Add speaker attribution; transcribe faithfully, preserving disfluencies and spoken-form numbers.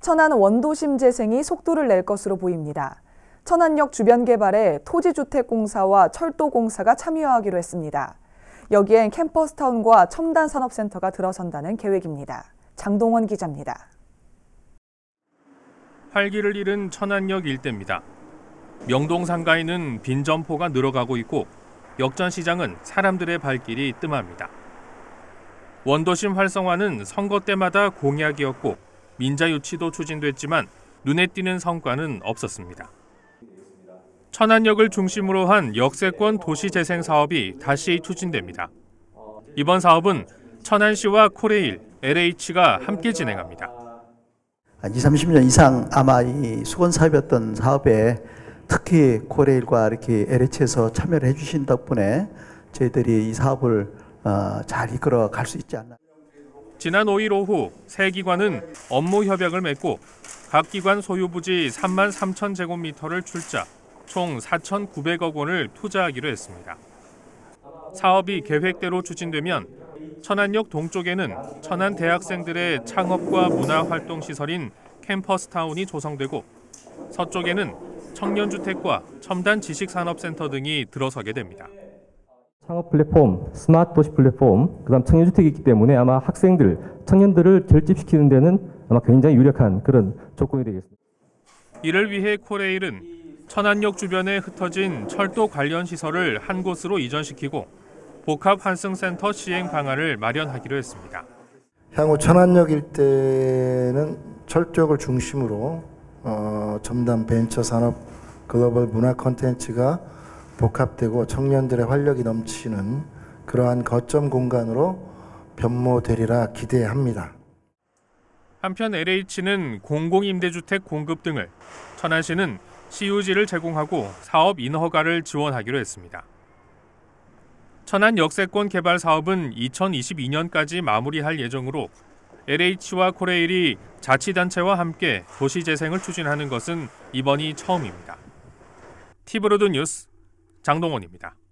Speaker 1: 천안 원도심 재생이 속도를 낼 것으로 보입니다. 천안역 주변 개발에 토지주택공사와 철도공사가 참여하기로 했습니다. 여기엔 캠퍼스타운과 첨단산업센터가 들어선다는 계획입니다. 장동원 기자입니다.
Speaker 2: 활기를 잃은 천안역 일대입니다. 명동 상가에는 빈 점포가 늘어가고 있고 역전시장은 사람들의 발길이 뜸합니다. 원도심 활성화는 선거 때마다 공약이었고 민자 유치도 추진됐지만 눈에 띄는 성과는 없었습니다. 천안역을 중심으로 한 역세권 도시재생 사업이 다시 추진됩니다. 이번 사업은 천안시와 코레일, 엘에이치가 함께 진행합니다.
Speaker 3: 이십, 삼십 년 이상 아마 이 수건 사업이었던 사업에 특히 코레일과 이렇게 엘에이치에서 참여를 해주신 덕분에 저희들이 이 사업을 어, 잘 이끌어 갈 수 있지 않나.
Speaker 2: 지난 오일 오후 세 기관은 업무 협약을 맺고 각 기관 소유 부지 삼만 삼천 제곱미터를 출자, 총 사천구백억 원을 투자하기로 했습니다. 사업이 계획대로 추진되면 천안역 동쪽에는 천안 대학생들의 창업과 문화활동시설인 캠퍼스타운이 조성되고 서쪽에는 청년주택과 첨단 지식산업센터 등이 들어서게 됩니다.
Speaker 4: 창업 플랫폼, 스마트 도시 플랫폼, 그다음 청년주택이 있기 때문에 아마 학생들, 청년들을 결집시키는 데는 아마 굉장히 유력한 그런 조건이 되겠습니다.
Speaker 2: 이를 위해 코레일은 천안역 주변에 흩어진 철도 관련 시설을 한 곳으로 이전시키고 복합 환승센터 시행 방안을 마련하기로 했습니다.
Speaker 5: 향후 천안역 일대는 철 쪽을 중심으로 어, 첨단 벤처 산업, 글로벌 문화 콘텐츠가 복합되고 청년들의 활력이 넘치는 그러한 거점 공간으로 변모되리라 기대합니다.
Speaker 2: 한편 엘에이치는 공공임대주택 공급 등을, 천안시는 시유지를 제공하고 사업 인허가를 지원하기로 했습니다. 천안 역세권 개발 사업은 이천이십이 년까지 마무리할 예정으로 엘에이치와 코레일이 자치단체와 함께 도시재생을 추진하는 것은 이번이 처음입니다. 티브로드 뉴스 장동원입니다.